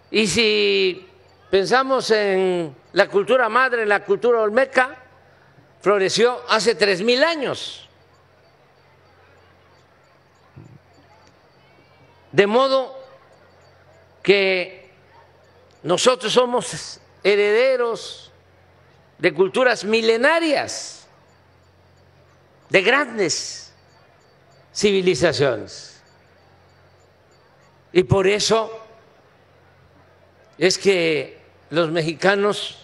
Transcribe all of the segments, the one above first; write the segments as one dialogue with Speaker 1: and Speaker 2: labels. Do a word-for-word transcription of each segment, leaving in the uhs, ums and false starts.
Speaker 1: Y si pensamos en la cultura madre, la cultura olmeca, floreció hace tres mil años. De modo que nosotros somos herederos de culturas milenarias, de grandes civilizaciones. Y por eso es que los mexicanos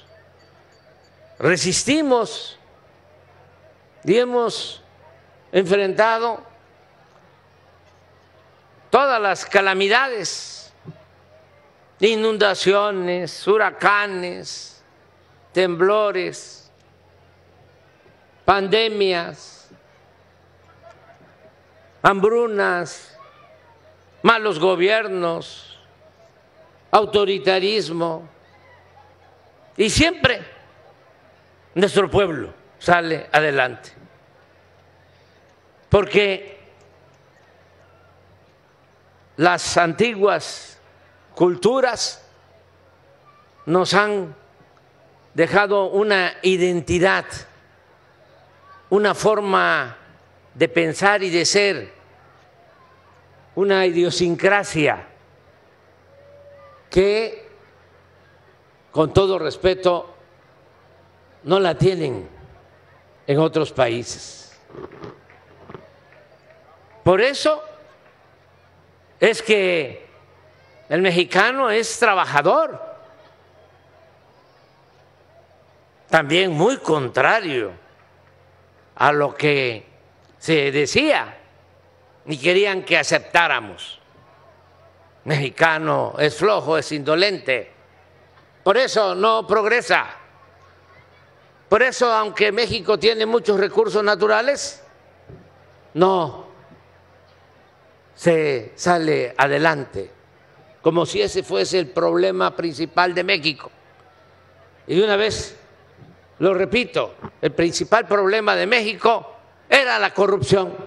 Speaker 1: resistimos y hemos enfrentado todas las calamidades, inundaciones, huracanes, temblores, pandemias, hambrunas, malos gobiernos, autoritarismo, y siempre nuestro pueblo sale adelante, porque las antiguas culturas nos han dejado una identidad, una forma de pensar y de ser, una idiosincrasia que, con todo respeto, no la tienen en otros países. Por eso es que el mexicano es trabajador, también muy contrario a lo que se decía y querían que aceptáramos. Mexicano es flojo, es indolente, por eso no progresa. Por eso, aunque México tiene muchos recursos naturales, no se sale adelante, como si ese fuese el problema principal de México. Y de una vez lo repito, el principal problema de México era la corrupción.